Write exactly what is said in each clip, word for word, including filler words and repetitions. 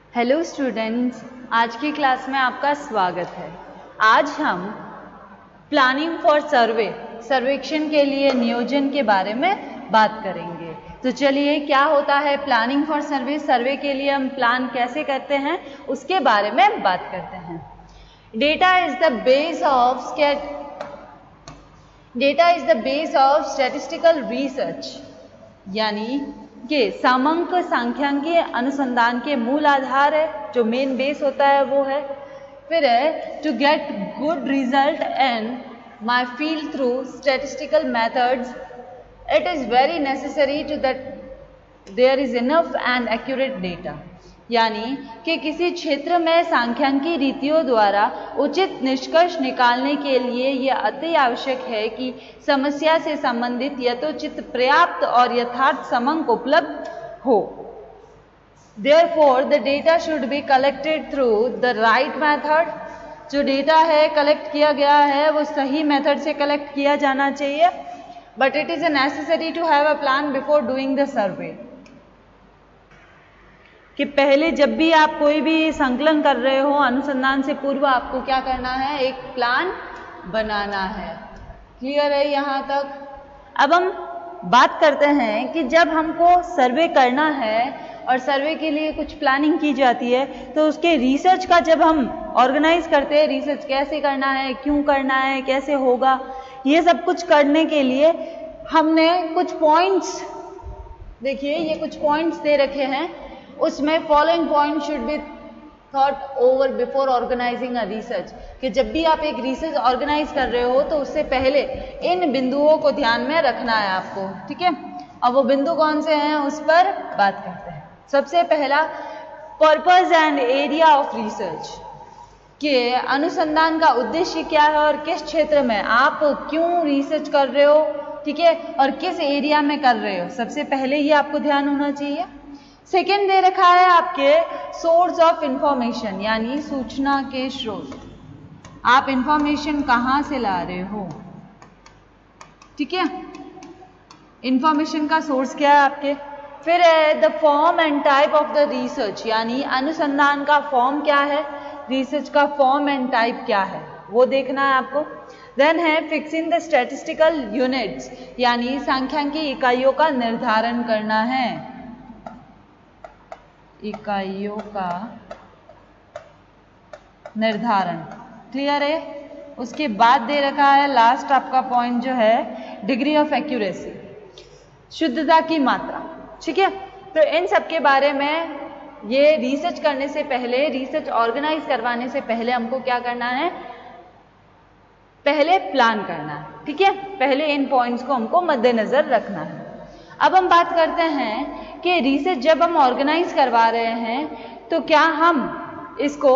Hello students, आज की class में आपका स्वागत है। आज हम प्लानिंग फॉर सर्वे सर्वेक्षण के लिए नियोजन के बारे में बात करेंगे। तो चलिए, क्या होता है प्लानिंग फॉर सर्वे, सर्वे के लिए हम प्लान कैसे करते हैं उसके बारे में बात करते हैं। Data is the base of data is the base of statistical research, यानी कि सामंक सांख्यिकीय अनुसंधान के मूल आधार है, जो मेन बेस होता है वो है। फिर है to get good result and my field through statistical methods, it is very necessary to that there is enough and accurate data, यानी कि किसी क्षेत्र में सांख्यिकीय रीतियों द्वारा उचित निष्कर्ष निकालने के लिए यह अति आवश्यक है कि समस्या से संबंधित यथोचित पर्याप्त और यथार्थ समंक उपलब्ध हो। Therefore, the data should be collected through the right method. जो डेटा है कलेक्ट किया गया है वो सही मेथड से कलेक्ट किया जाना चाहिए। But it is necessary to have a plan before doing the survey. कि पहले जब भी आप कोई भी संकलन कर रहे हो, अनुसंधान से पूर्व आपको क्या करना है, एक प्लान बनाना है। क्लियर है यहाँ तक? अब हम बात करते हैं कि जब हमको सर्वे करना है और सर्वे के लिए कुछ प्लानिंग की जाती है, तो उसके रिसर्च का जब हम ऑर्गेनाइज करते हैं, रिसर्च कैसे करना है, क्यों करना है, कैसे होगा, ये सब कुछ करने के लिए हमने कुछ पॉइंट्स, देखिए ये कुछ पॉइंट्स दे रखे हैं, उसमें following point should be thought over before organizing a research, कि जब भी आप एक रिसर्च ऑर्गेनाइज कर रहे हो तो उससे पहले इन बिंदुओं को ध्यान में रखना है आपको, ठीक है। अब वो बिंदु कौन से हैं उस पर बात करते हैं। सबसे पहला, purpose and area of research, कि अनुसंधान का उद्देश्य क्या है और किस क्षेत्र में आप क्यों रिसर्च कर रहे हो, ठीक है, और किस एरिया में कर रहे हो, सबसे पहले ये आपको ध्यान होना चाहिए। सेकेंड दे रखा है आपके सोर्स ऑफ इंफॉर्मेशन, यानी सूचना के स्रोत, आप इंफॉर्मेशन कहाँ से ला रहे हो, ठीक है, इंफॉर्मेशन का सोर्स क्या है आपके। फिर है the form and type of the research, यानी अनुसंधान का फॉर्म क्या है, रिसर्च का फॉर्म एंड टाइप क्या है, वो देखना है आपको। देन है फिक्सिंग द स्टैटिस्टिकल यूनिट्स, यानी सांख्यिकीय इकाइयों का निर्धारण करना है, इकाइयों का निर्धारण। क्लियर है? उसके बाद दे रखा है लास्ट आपका पॉइंट जो है डिग्री ऑफ एक्यूरेसी, शुद्धता की मात्रा, ठीक है। तो इन सब के बारे में ये रिसर्च करने से पहले, रिसर्च ऑर्गेनाइज करवाने से पहले हमको क्या करना है, पहले प्लान करना है, ठीक है। पहले इन पॉइंट्स को हमको मद्देनजर रखना है। अब हम बात करते हैं कि रिसर्च जब हम ऑर्गेनाइज करवा रहे हैं तो क्या हम इसको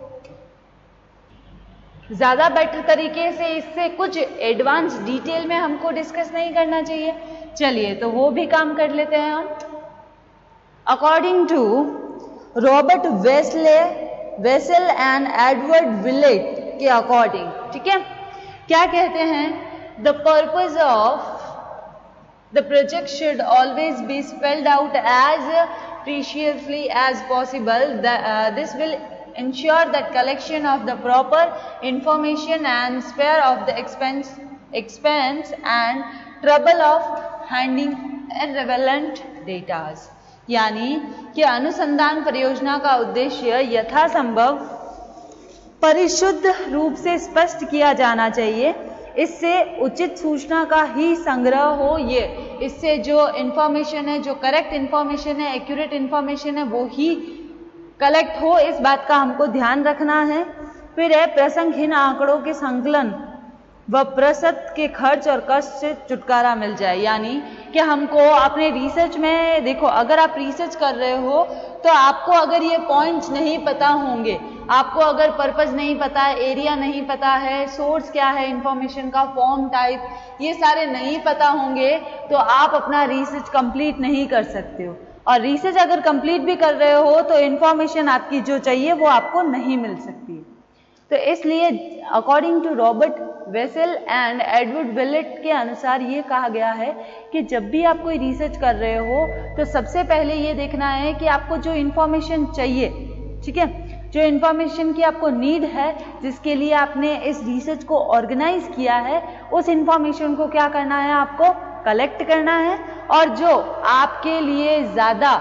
ज़्यादा बेटर तरीके से, इससे कुछ एडवांस डिटेल में हमको डिस्कस नहीं करना चाहिए। चलिए तो वो भी काम कर लेते हैं हम। According to Robert Wesley Wessel and Edward Willett के अकॉर्डिंग, ठीक है, क्या कहते हैं, the purpose of the project should always be spelled out as preciously as possible. The, uh, this will ensure that collection of the proper information and spare of the expense, expense and trouble of handling irrelevant data. यानी कि अनुसंधान परियोजना का उद्देश्य यथासंभव परिशुद्ध रूप से स्पष्ट किया जाना चाहिए, इससे उचित सूचना का ही संग्रह हो, ये इससे जो इंफॉर्मेशन है, जो करेक्ट इंफॉर्मेशन है, एक्यूरेट इंफॉर्मेशन है, वो ही कलेक्ट हो, इस बात का हमको ध्यान रखना है। फिर है प्रसंगहीन आंकड़ों के संकलन व प्रसत के खर्च और कष्ट से छुटकारा मिल जाए, यानी कि हमको अपने रिसर्च में, देखो अगर आप रिसर्च कर रहे हो तो आपको अगर ये पॉइंट्स नहीं पता होंगे, आपको अगर पर्पस नहीं पता है, एरिया नहीं पता है, सोर्स क्या है इंफॉर्मेशन का, फॉर्म टाइप, ये सारे नहीं पता होंगे तो आप अपना रिसर्च कंप्लीट नहीं कर सकते हो। और रिसर्च अगर कंप्लीट भी कर रहे हो तो इंफॉर्मेशन आपकी जो चाहिए वो आपको नहीं मिल सकती। तो इसलिए according to Robert Wessel and Edward Willett के अनुसार ये कहा गया है कि जब भी आप कोई रिसर्च कर रहे हो तो सबसे पहले ये देखना है कि आपको जो इंफॉर्मेशन चाहिए ठीक है। जो इंफॉर्मेशन की आपको नीड है, जिसके लिए आपने इस रिसर्च को ऑर्गेनाइज किया है, उस इंफॉर्मेशन को क्या करना है, आपको कलेक्ट करना है। और जो आपके लिए ज़्यादा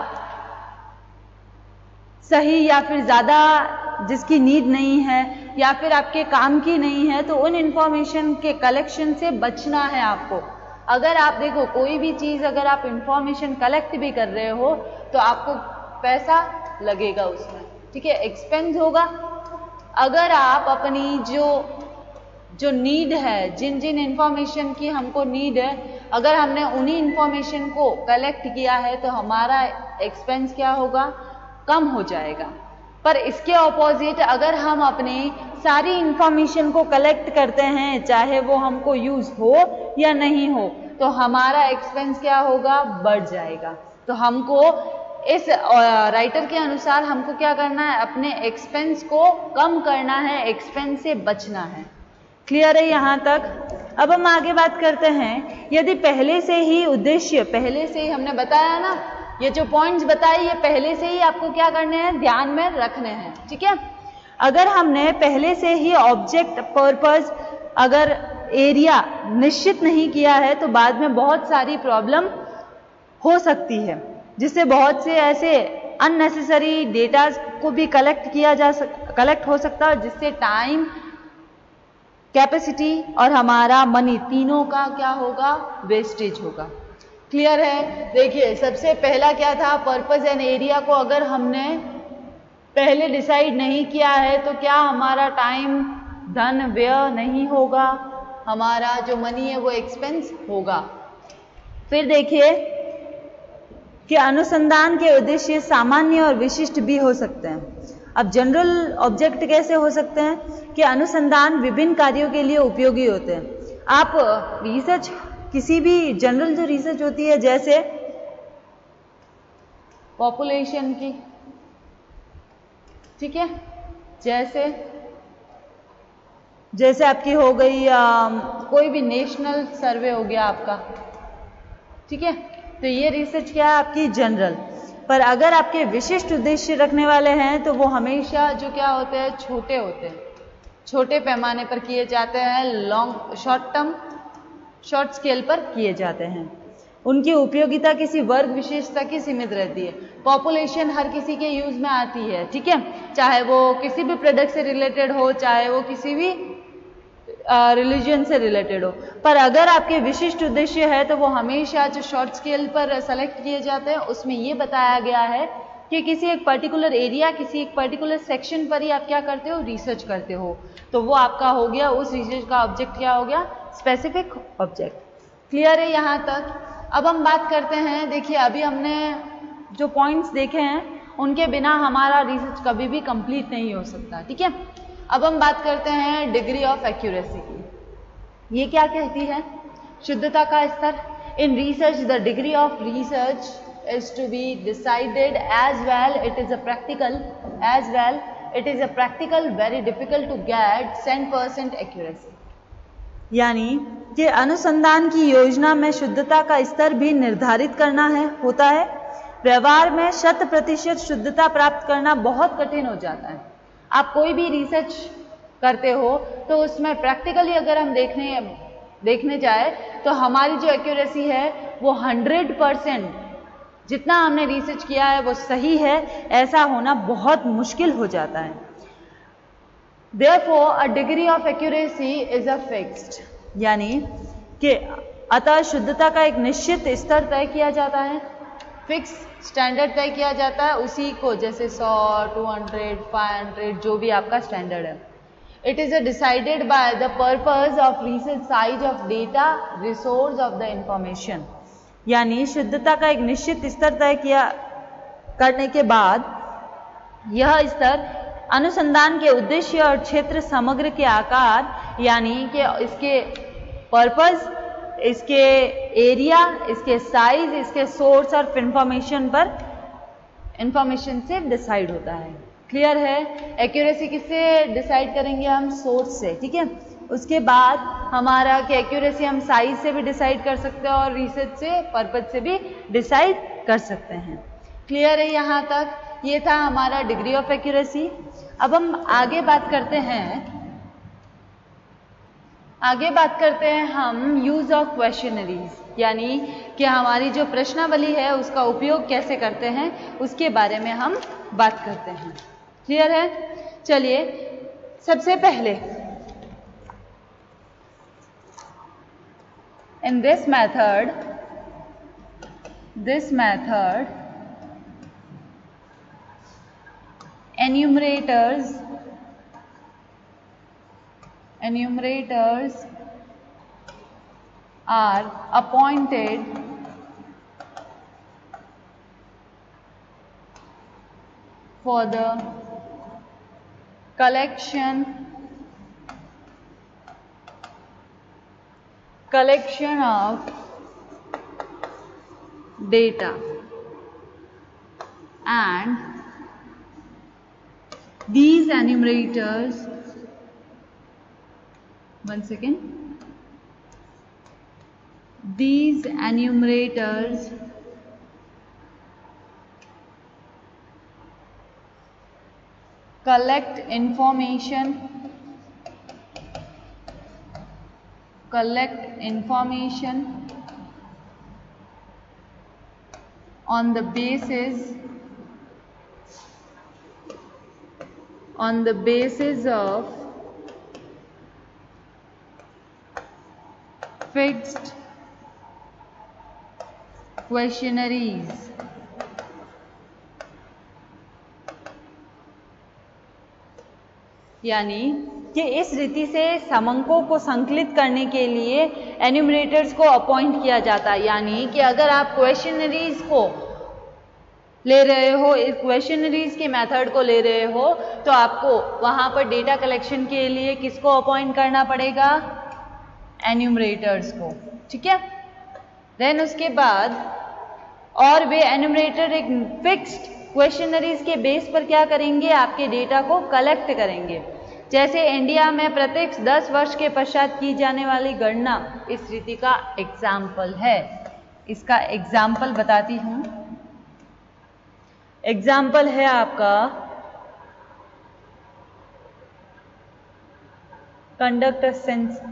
सही या फिर ज़्यादा जिसकी नीड नहीं है या फिर आपके काम की नहीं है, तो उन इंफॉर्मेशन के कलेक्शन से बचना है आपको। अगर आप देखो कोई भी चीज़ अगर आप इंफॉर्मेशन कलेक्ट भी कर रहे हो तो आपको पैसा लगेगा उसमें, ठीक है, एक्सपेंस होगा। अगर आप अपनी जो जो नीड है, जिन जिन इंफॉर्मेशन की हमको नीड है, अगर हमने उन्हीं इंफॉर्मेशन को कलेक्ट किया है तो हमारा एक्सपेंस क्या होगा, कम हो जाएगा। पर इसके ऑपोजिट अगर हम अपनी सारी इंफॉर्मेशन को कलेक्ट करते हैं, चाहे वो हमको यूज हो या नहीं हो, तो हमारा एक्सपेंस क्या होगा, बढ़ जाएगा। तो हमको इस राइटर के अनुसार हमको क्या करना है, अपने एक्सपेंस को कम करना है, एक्सपेंस से बचना है। क्लियर है यहाँ तक? अब हम आगे बात करते हैं, यदि पहले से ही उद्देश्य, पहले से ही हमने बताया ना, ये जो पॉइंट्स बताए ये पहले से ही आपको क्या करने हैं, ध्यान में रखने हैं, ठीक है। अगर हमने पहले से ही ऑब्जेक्ट, पर्पस, अगर एरिया निश्चित नहीं किया है तो बाद में बहुत सारी प्रॉब्लम हो सकती है, जिससे बहुत से ऐसे अननेसेसरी डेटा को भी कलेक्ट किया जा सक कलेक्ट हो सकता है, जिससे टाइम, कैपेसिटी और हमारा मनी तीनों का क्या होगा, वेस्टेज होगा। क्लियर है? देखिए सबसे पहला क्या था, पर्पस एंड एरिया को अगर हमने पहले डिसाइड नहीं किया है तो क्या हमारा टाइम, धन व्यय नहीं होगा, हमारा जो मनी है वो एक्सपेंस होगा। फिर देखिए कि अनुसंधान के उद्देश्य सामान्य और विशिष्ट भी हो सकते हैं। अब जनरल ऑब्जेक्ट कैसे हो सकते हैं कि अनुसंधान विभिन्न कार्यों के लिए उपयोगी होते हैं। आप रिसर्च, किसी भी जनरल जो रिसर्च होती है, जैसे पॉपुलेशन की, ठीक है, जैसे जैसे आपकी हो गई आ, कोई भी नेशनल सर्वे हो गया आपका, ठीक है, तो ये रिसर्च क्या है आपकी जनरल। पर अगर आपके विशिष्ट उद्देश्य रखने वाले हैं तो वो हमेशा जो क्या होते हैं, छोटे होते हैं, छोटे पैमाने पर किए जाते हैं, long short term short scale पर किए जाते हैं। उनकी उपयोगिता किसी वर्ग विशेष तक ही सीमित रहती है। पॉपुलेशन हर किसी के यूज में आती है, ठीक है, चाहे वो किसी भी प्रोडक्ट से रिलेटेड हो, चाहे वो किसी भी रिलीजन uh, से रिलेटेड हो। पर अगर आपके विशिष्ट उद्देश्य है तो वो हमेशा जो शॉर्ट स्केल पर सेलेक्ट किए जाते हैं, उसमें ये बताया गया है कि किसी एक पर्टिकुलर एरिया, किसी एक पर्टिकुलर सेक्शन पर ही आप क्या करते हो, रिसर्च करते हो, तो वो आपका हो गया, उस रिसर्च का ऑब्जेक्ट क्या हो गया, स्पेसिफिक ऑब्जेक्ट। क्लियर है यहाँ तक? अब हम बात करते हैं, देखिए अभी हमने जो पॉइंट्स देखे हैं उनके बिना हमारा रिसर्च कभी भी कंप्लीट नहीं हो सकता, ठीक है। अब हम बात करते हैं डिग्री ऑफ एक्यूरेसी की। ये क्या कहती है, शुद्धता का स्तर। In research the degree of research is to be decided as well it is a practical as well it is a practical very difficult to get one hundred percent accuracy। यानी कि अनुसंधान की योजना में शुद्धता का स्तर भी निर्धारित करना है होता है। व्यवहार में शत प्रतिशत शुद्धता प्राप्त करना बहुत कठिन हो जाता है। आप कोई भी रिसर्च करते हो तो उसमें प्रैक्टिकली अगर हम देखने देखने जाए तो हमारी जो एक्यूरेसी है वो हंड्रेड परसेंट, जितना हमने रिसर्च किया है वो सही है, ऐसा होना बहुत मुश्किल हो जाता है। Therefore, a degree of accuracy is a fixed, यानी कि अतः शुद्धता का एक निश्चित स्तर तय किया जाता है, फिक्स स्टैंडर्ड तय किया जाता है, उसी को जैसे सौ, टू हंड्रेड, फाइव हंड्रेड जो भी आपका स्टैंडर्ड है। It is decided by the purpose of research size of data, resource of the information। यानी शुद्धता का एक निश्चित स्तर तय किया करने के बाद यह स्तर अनुसंधान के उद्देश्य और क्षेत्र समग्र के आकार, यानी कि इसके पर्पस, इसके एरिया, इसके साइज, इसके सोर्स और इंफॉर्मेशन पर इंफॉर्मेशन से डिसाइड होता है। क्लियर है? एक्यूरेसी किससे डिसाइड करेंगे हम? सोर्स से, ठीक है। उसके बाद हमारा कि एक्यूरेसी हम साइज से भी डिसाइड कर सकते हैं और रिसर्च से, पर्पस से भी डिसाइड कर सकते हैं। क्लियर है यहाँ तक? ये था हमारा डिग्री ऑफ एक्यूरेसी। अब हम आगे बात करते हैं आगे बात करते हैं हम यूज ऑफ क्वेश्चनरीज, यानी कि हमारी जो प्रश्नावली है उसका उपयोग कैसे करते हैं उसके बारे में हम बात करते हैं। क्लियर है? चलिए, सबसे पहले in this method this method enumerators enumerators are appointed for the collection collection of data, and these enumerators one second these enumerators collect information collect information on the basis on the basis of fixed questionnaires, यानी कि इस रीति से समंकों को संकलित करने के लिए एन्यूमरेटर्स को अपॉइंट किया जाता है। यानी कि अगर आप क्वेश्चनरीज को ले रहे हो, इस क्वेश्चनरीज के मेथड को ले रहे हो, तो आपको वहां पर डेटा कलेक्शन के लिए किसको अपॉइंट करना पड़ेगा? एन्यूमरेटर्स को। ठीक है? देन उसके बाद और वे एन्यूमरेटर एक फिक्स्ड क्वेश्चनरीज के बेस पर क्या करेंगे? आपके डेटा को कलेक्ट करेंगे। जैसे इंडिया में प्रत्येक दस वर्ष के पश्चात की जाने वाली गणना इस रीति का एग्जाम्पल है। इसका एग्जाम्पल बताती हूं। एग्जाम्पल है आपका कंडक्ट अ सेंस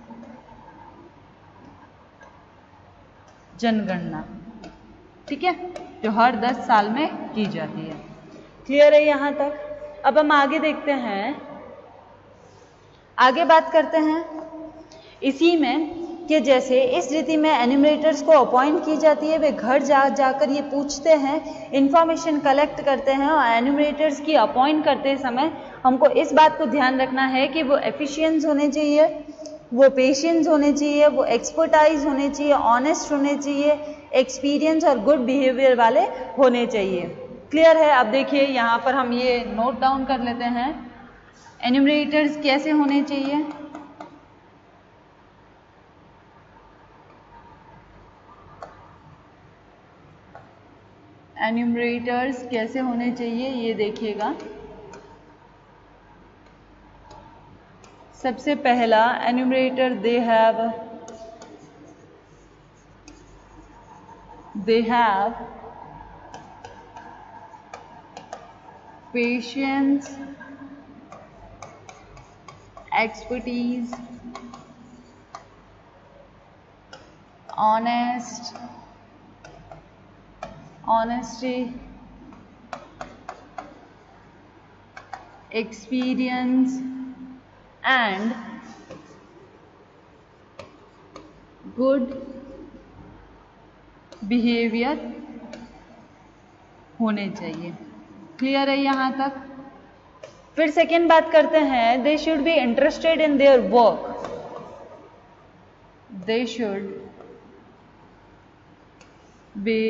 जनगणना। ठीक है? जो हर दस साल में की जाती है। क्लियर है यहां तक? अब हम आगे देखते हैं, आगे बात करते हैं इसी में कि जैसे इस रीति में एन्यूमरेटर्स को अपॉइंट की जाती है, वे घर जा जाकर ये पूछते हैं, इंफॉर्मेशन कलेक्ट करते हैं, और एन्यूमरेटर्स की अपॉइंट करते समय हमको इस बात को ध्यान रखना है कि वो एफिशिएंट होने चाहिए, वो पेशेंस होने चाहिए, वो एक्सपर्टाइज होने चाहिए, ऑनेस्ट होने चाहिए, एक्सपीरियंस और गुड बिहेवियर वाले होने चाहिए। क्लियर है? अब देखिए यहाँ पर हम ये नोट डाउन कर लेते हैं, एन्यूमरेटर्स कैसे होने चाहिए। एन्यूमरेटर्स कैसे होने चाहिए ये देखिएगा। सबसे पहला enumerator, they have they have patience, expertise, honest honesty, experience and good behavior होने चाहिए। क्लियर है यहाँ तक? फिर सेकेंड बात करते हैं, they should be interested in their work. They should be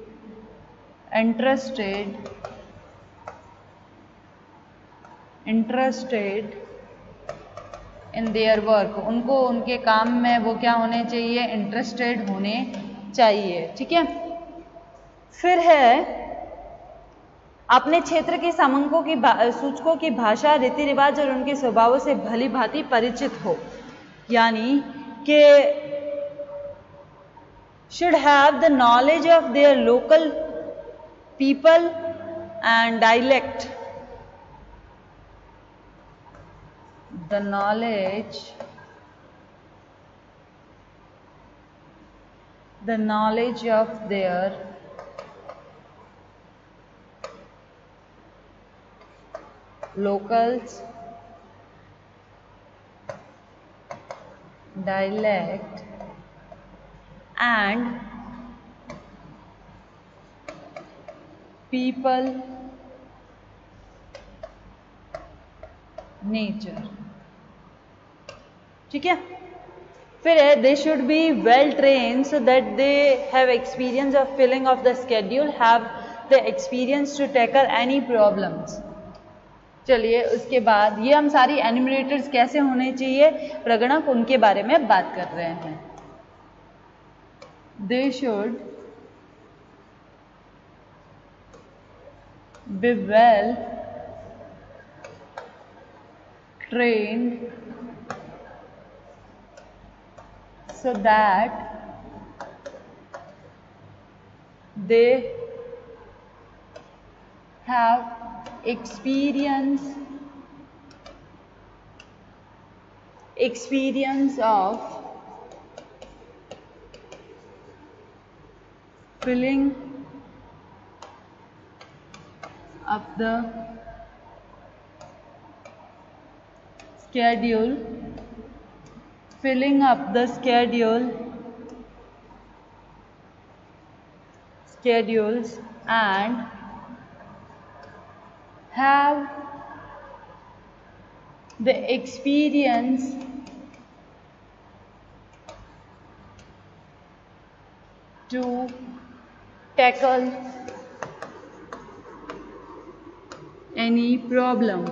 interested interested in their work। उनको उनके काम में वो क्या होने चाहिए? इंटरेस्टेड होने चाहिए। ठीक है? फिर है अपने क्षेत्र के समंकों की सूचकों की भाषा, रीति रिवाज और उनके स्वभावों से भली भांति परिचित हो। यानी कि should have the knowledge of their local people and dialect the knowledge the knowledge of their locals dialect and people nature. ठीक है, फिर है they should be well train so that they have experience of filling of the schedule, have the experience to tackle any problems. चलिए उसके बाद ये हम सारी एनिमरेटर्स कैसे होने चाहिए प्रगणक, उनके बारे में बात कर रहे हैं. They should be well trained so that they have experience experience of filling up the schedule filling up the schedule schedules and have the experience to tackle any problem.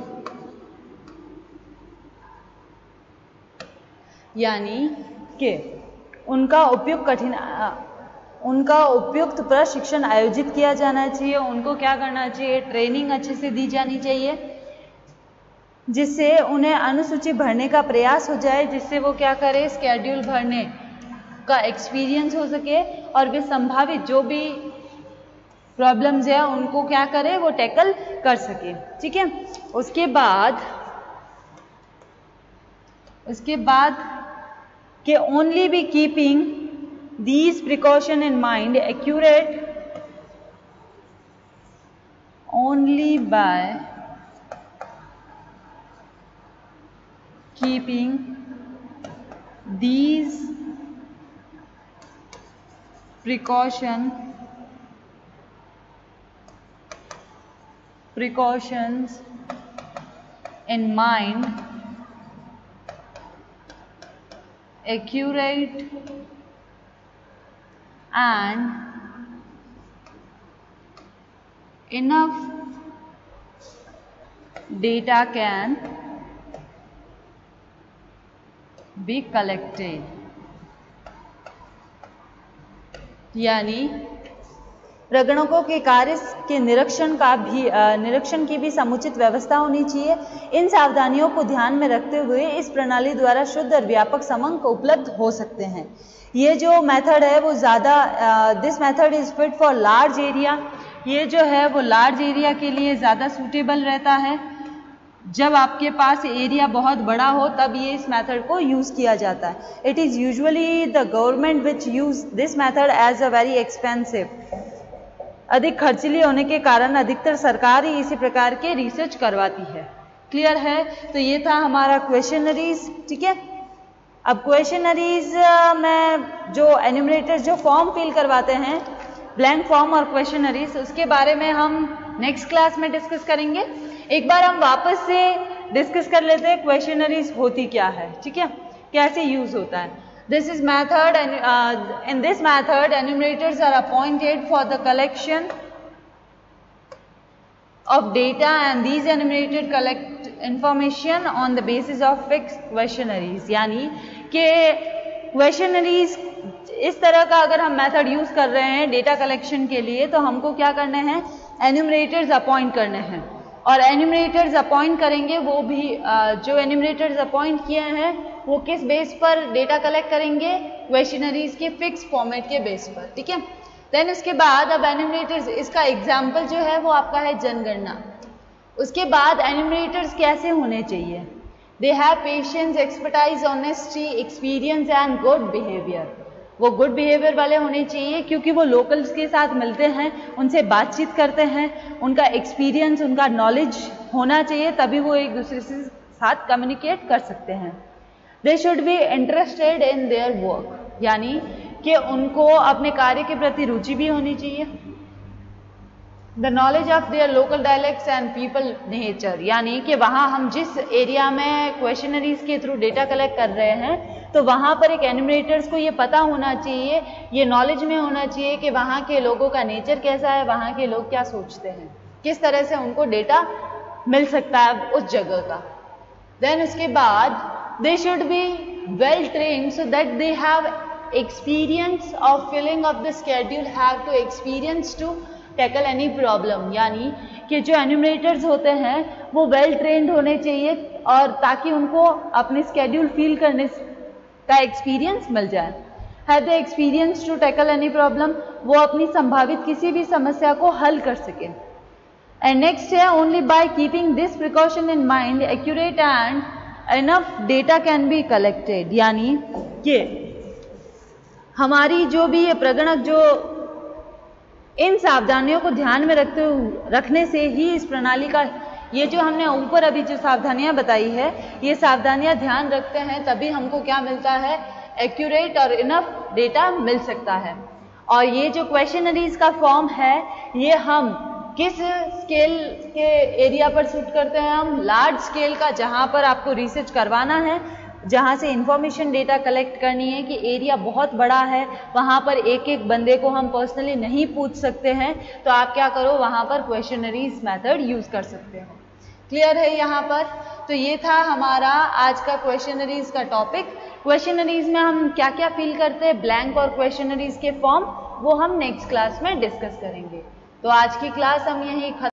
यानी कि उनका उपयुक्त कठिन उनका उपयुक्त प्रशिक्षण आयोजित किया जाना चाहिए. उनको क्या करना चाहिए, ट्रेनिंग अच्छे से दी जानी चाहिए जिससे उन्हें अनुसूची भरने का प्रयास हो जाए, जिससे वो क्या करे, स्केड्यूल भरने का एक्सपीरियंस हो सके और वे संभावित जो भी प्रॉब्लम्स है उनको क्या करे, वो टैकल कर सके. ठीक है, उसके बाद उसके बाद कि only be keeping these precaution in mind, accurate only by keeping these precaution precautions in mind, accurate and enough data can be collected. यानी प्रगणकों के कार्य के निरीक्षण का भी निरीक्षण की भी समुचित व्यवस्था होनी चाहिए. इन सावधानियों को ध्यान में रखते हुए इस प्रणाली द्वारा शुद्ध और व्यापक समंक उपलब्ध हो सकते हैं. ये जो मेथड है वो ज़्यादा this method is fit for large area. ये जो है वो लार्ज एरिया के लिए ज़्यादा सूटेबल रहता है. जब आपके पास एरिया बहुत बड़ा हो तब ये इस मेथड को यूज़ किया जाता है. It is usually the government which use this method as a very expensive. अधिक खर्चीली होने के कारण अधिकतर सरकार ही इसी प्रकार के रिसर्च करवाती है. क्लियर है? तो ये था हमारा क्वेश्चनरीज. ठीक है, अब क्वेश्चनरीज में जो एन्यूमरेटर जो फॉर्म फिल करवाते हैं, ब्लैंक फॉर्म और क्वेश्चनरीज, उसके बारे में हम नेक्स्ट क्लास में डिस्कस करेंगे. एक बार हम वापस से डिस्कस कर लेते हैं क्वेश्चनरीज होती क्या है. ठीक है, कैसे यूज होता है. This is method and uh, in this method enumerators are appointed for the collection of data and these enumerated collect information on the basis of fixed questionnaires. यानी कि questionnaires इस तरह का अगर हम मेथड यूज कर रहे हैं डेटा कलेक्शन के लिए तो हमको क्या करने हैं, एन्यूमरेटर्स अपॉइंट करने हैं. और एन्यूमरेटर्स अपॉइंट करेंगे वो भी जो एन्यूमरेटर्स अपॉइंट किए हैं वो किस बेस पर डेटा कलेक्ट करेंगे, क्वेश्चनरीज के फिक्स फॉर्मेट के बेस पर. ठीक है, देन उसके बाद अब एन्यूमरेटर्स, इसका एग्जाम्पल जो है वो आपका है जनगणना। उसके बाद एन्यूमरेटर्स कैसे होने चाहिए? They have patience, expertise, honesty, experience and good behaviour. वो गुड बिहेवियर वाले होने चाहिए क्योंकि वो लोकल्स के साथ मिलते हैं, उनसे बातचीत करते हैं, उनका एक्सपीरियंस, उनका नॉलेज होना चाहिए, तभी वो एक दूसरे से साथ कम्युनिकेट कर सकते हैं। They should be interested in their work, यानी कि उनको अपने कार्य के प्रति रुचि भी होनी चाहिए। The knowledge of their local dialects and people nature, यानी कि वहाँ हम जिस एरिया में क्वेश्चनरीज के थ्रू डेटा कलेक्ट कर रहे हैं तो वहाँ पर एक एन्यूमरेटर्स को ये पता होना चाहिए, ये नॉलेज में होना चाहिए कि वहाँ के लोगों का नेचर कैसा है, वहाँ के लोग क्या सोचते हैं, किस तरह से उनको डेटा मिल सकता है उस जगह का। देन उसके बाद they should be well trained so that they have experience of filling of the schedule, have to experience to tackle any problem, यानी कि जो एन्यूमरेटर्स होते हैं वो वेल ट्रेन्ड होने चाहिए और ताकि उनको अपने स्केड्यूल फिल करने का एक्सपीरियंस मिल जाए। Have the experience to tackle any problem, वो अपनी संभावित किसी भी समस्या को हल कर सके। एंड नेक्स्ट है only by keeping this precaution in mind accurate and enough data can be collected, यानी कि हमारी जो भी ये प्रगणक जो इन सावधानियों को ध्यान में रखते रखने से ही इस प्रणाली का, ये जो हमने ऊपर अभी जो सावधानियां बताई है, ये सावधानियां ध्यान रखते हैं तभी हमको क्या मिलता है, एक्यूरेट और इनफ डेटा मिल सकता है। और ये जो क्वेश्चनरीज का फॉर्म है ये हम किस स्केल के एरिया पर शूट करते हैं? हम लार्ज स्केल का, जहां पर आपको रिसर्च करवाना है, जहां से इंफॉर्मेशन डेटा कलेक्ट करनी है कि एरिया बहुत बड़ा है, वहां पर एक एक बंदे को हम पर्सनली नहीं पूछ सकते हैं, तो आप क्या करो, वहां पर क्वेश्चनरीज मेथड यूज कर सकते हो। क्लियर है यहाँ पर? तो ये था हमारा आज का क्वेश्चनरीज का टॉपिक। क्वेश्चनरीज में हम क्या क्या फिल करते हैं, ब्लैंक और क्वेश्चनरीज के फॉर्म, वो हम नेक्स्ट क्लास में डिस्कस करेंगे। तो आज की क्लास हम यहीं खत्म